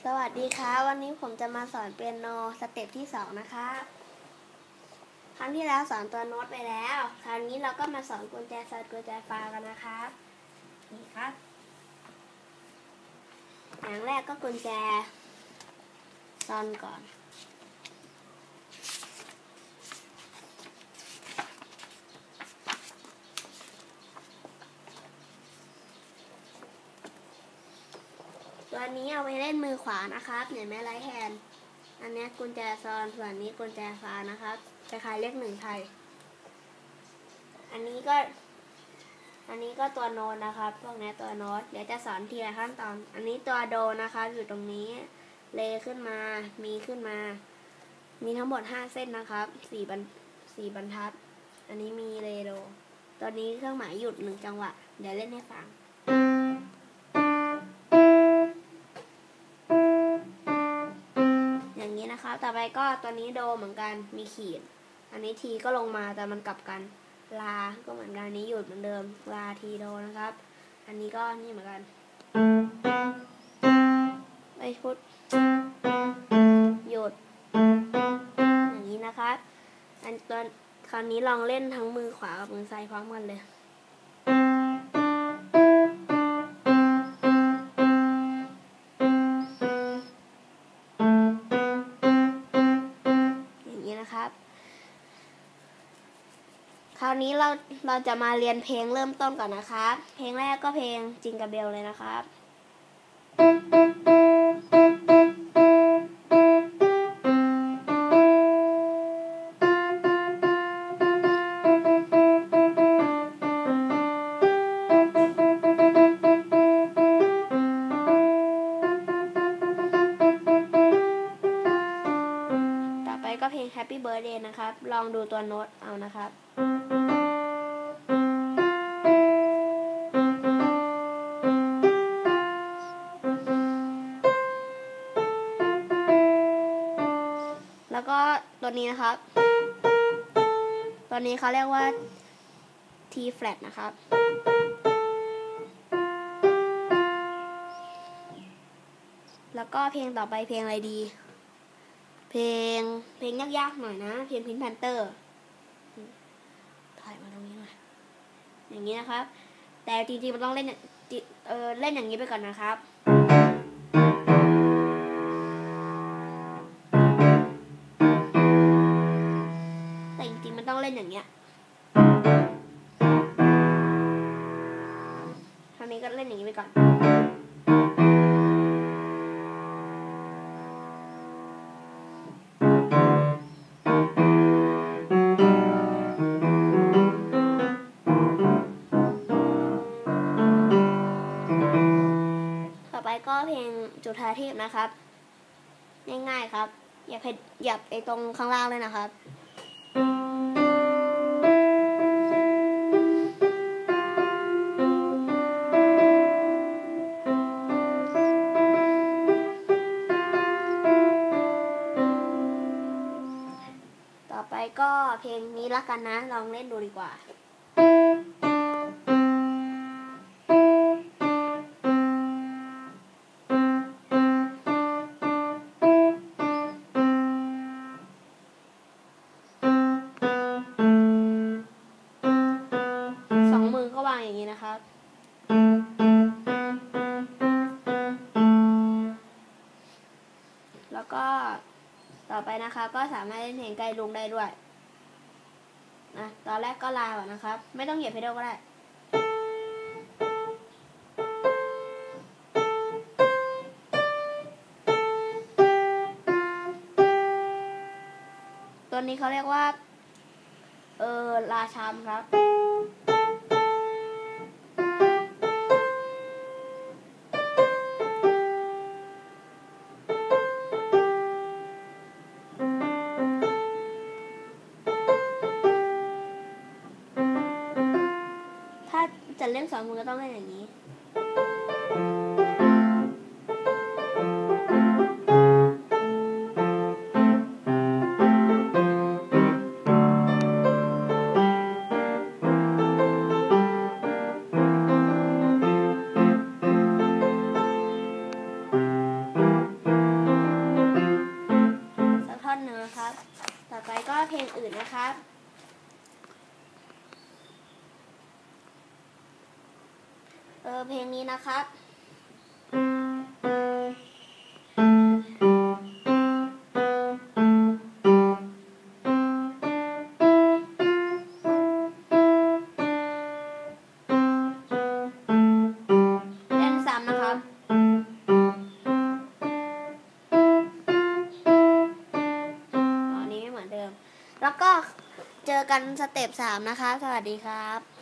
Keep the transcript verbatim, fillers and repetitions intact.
สวัสดีค่ะวันนี้ผมจะมาสอนเปียโนสเต็ปที่สองนะคะครั้งที่แล้วสอนตัวโน้ตไปแล้วคราวนี้เราก็มาสอนกุญแจซอนกุญแจฟ้ากันนะคะนี่ครับอย่างแรกก็กุญแจซอนก่อนตัวนี้เอาไว้เล่นมือขวานะครับเห็นไหมไรแฮนด์อันนี้กุญแจซอนส่วนนี้กุญแจฟ้านะครับคล้ายๆเลขหนึ่งไทยอันนี้ก็อันนี้ก็ตัวโน้ตนะครับพวกนี้ตัวโน้ตเดี๋ยวจะสอนทีละขั้นตอนอันนี้ตัวโดนะคะอยู่ตรงนี้เลขึ้นมามีขึ้นมามีทั้งหมดห้าเส้นนะครับสี่บรรสี่บรรทัดอันนี้มีเรโดตอนนี้เครื่องหมายหยุดหนึ่งจังหวะเดี๋ยวเล่นให้ฟังอย่างนี้นะครับต่อไปก็ตัวนี้โดเหมือนกันมีขีดอันนี้ทีก็ลงมาแต่มันกลับกันลาก็เหมือนกันนี้หยุดเหมือนเดิมลาทีโดนะครับอันนี้ก็นี่เหมือนกันไปพุทหยุดอย่างนี้นะครับอันตอนคราวนี้ลองเล่นทั้งมือขวากับมือซ้ายพร้อมกันเลยอย่างนี้นะครับคราวนี้เราเราจะมาเรียนเพลงเริ่มต้นก่อนนะครับเพลงแรกก็เพลงจิงกาเบลเลยนะครับต่อไปก็เพลง Happy Birthday นะครับลองดูตัวโน้ตเอานะครับแล้วก็ตัวนี้นะครับตัวนี้เขาเรียกว่า T flat นะครับแล้วก็เพลงต่อไปเพลงอะไรดีเพลงเพลงยากๆหน่อยนะเพลงพินแพนเตอร์ถ่ายมาตรงนี้หน่อยอย่างนี้นะครับแต่จริงๆมันต้องเล่นเออเล่นอย่างนี้ไปก่อนนะครับแต่จริงๆมันต้องเล่นอย่างเงี้ยคราวนี้ก็เล่นอย่างนี้ไปก่อนก็เพลงจุฑาเทพนะครับง่ายๆครับอย่าไปอย่าไปตรงข้างล่างเลยนะครับต่อไปก็เพลงนี้ละกันนะลองเล่นดูดีกว่าอย่างนี้นะครับแล้วก็ต่อไปนะคะก็สามารถเล่นเพลงใกล้ลุงได้ด้วยนะตอนแรกก็ลาก่อนนะครับไม่ต้องเหยียบเพดานก็ได้ตัวนี้เขาเรียกว่าเออลาชามครับจะเล่นสองมือก็ต้องเล่นอย่างนี้อื่นนะครับเออเพลงนี้นะครับเล่นซ้ำนะครับอันนี้ไม่เหมือนเดิมแล้วก็เจอกันสเต็ปสามนะคะสวัสดีครับ